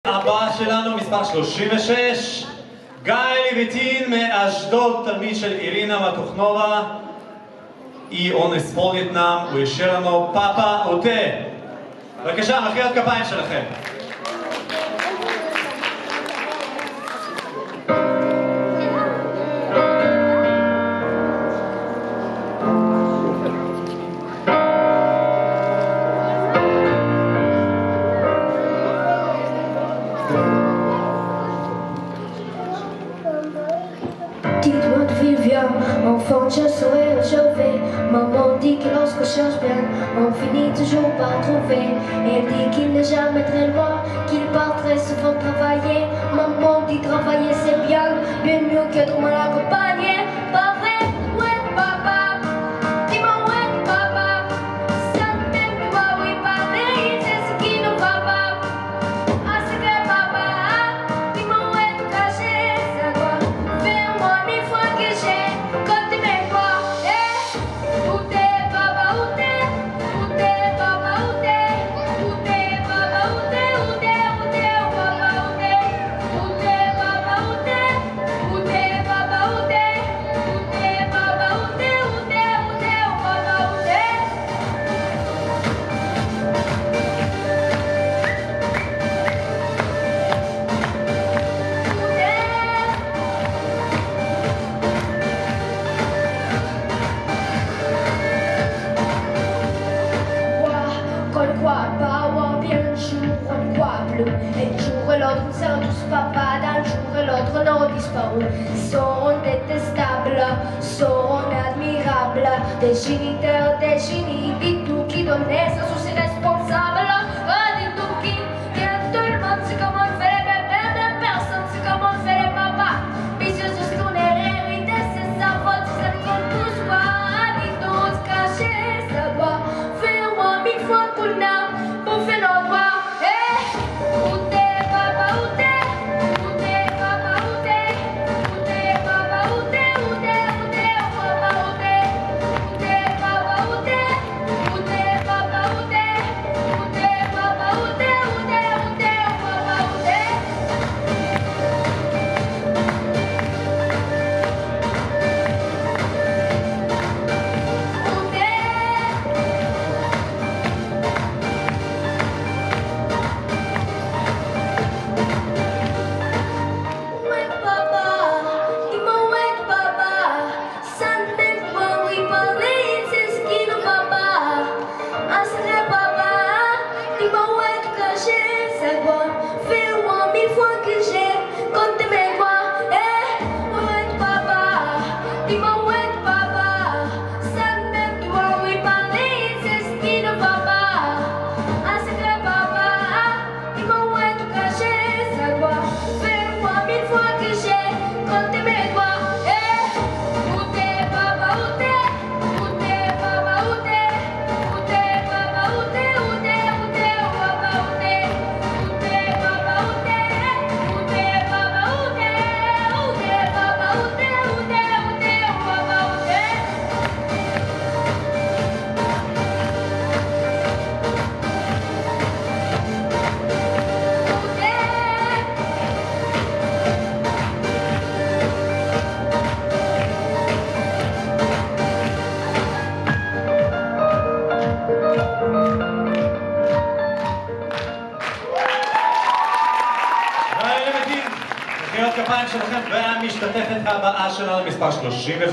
הבא שלנו, מספר 36, גיא לויטין מאשדוד, תלמיד של אירינה מטוכנובה, on est sport Vietnam, הוא ישאר לנו פאפה אוטה. בבקשה, מחיאות כפיים שלכם. Dites-moi de vivre, enfant, je saurai réchauffer. Maman dit que lorsqu'on cherche bien, on finit toujours par trouver. Elle dit qu'il n'est jamais très loin, qu'il part très souvent travailler. Maman dit travailler c'est bien, bien mieux qu'être mal accompagné. Pas vrai? Ouais, papa. Dis-moi ouais, papa. Ça ne m'aime pas, oui, pareil, c'est ce qui ne va pas. Ah, c'est que papa. Dis-moi ouais, tout caché, ça doit faire moi mille fois que j'ai compté mes fois. Où t'es, papa, où t'es? Où t'es, papa, où t'es? Où t'es, papa, où t'es? Où t'es, papa, où t'es? Où t'es, papa, où t'es? Où t'es, papa, où t'es? Où t'es, papa, où t'es? Où t'es, papa, où t'es? Qu'on ne croit pas, ou bien un jour on ne croit plus. Et un jour et l'autre, nous sommes tous papa, d'un jour et l'autre, on a disparu. Sont détestables, sont admirables, des géniteurs, des génies, dites-nous qui donnent naissance aux irresponsables. Dites-nous qui, tout le monde sait comment on fait les bébés, mais personne sait comment on fait les papas. Vicieux sur ce qu'on est hérité, c'est sa faute, c'est ce qu'on tous voit. Dites-nous se cacher, ça doit faire moi mille fois qu'on a bouffé nos doigts. Où t'es, papa, où t'es? Où t'es, papa, où t'es? Où t'es, papa, où t'es? Où t'es, papa, où t'es? Où t'es, papa, où t'es? Où t'es, papa, où t'es? Où t'es, papa, où t'es? Où t'es, papa, où t'es? Ouais, papa, dis-moi ouais, papa. Ça ne m'aime pas, oui, parler, c'est ce qui ne va pas. Ah, c'est vrai, papa, dis-moi ouais, tout caché, ça doit faire moi mille fois que j'ai compté mes doigts. Ouais, papa, dis-moi ouais, papa. Ça ne m'aime pas, oui, parler, c'est ce qui ne va pas. Ah, c'est vrai, papa, dis-moi ouais, tout caché, ça doit faire moi mille fois que j'ai compté mes doigts. Où t'es, papa, où t'es? Où t'es, papa, où t'es? Où t'es, papa, où t'es? Où t'es, papa, où t'es? Où t'es, papa, où t'es? Où t'es, papa, où t'es? Où t'es, papa, où t'es? Où t'es, papa, où t'es? גיא לויטין, מחיאות כפיים שלכם. והמשתתפת הבאה שלנו, מספר 35.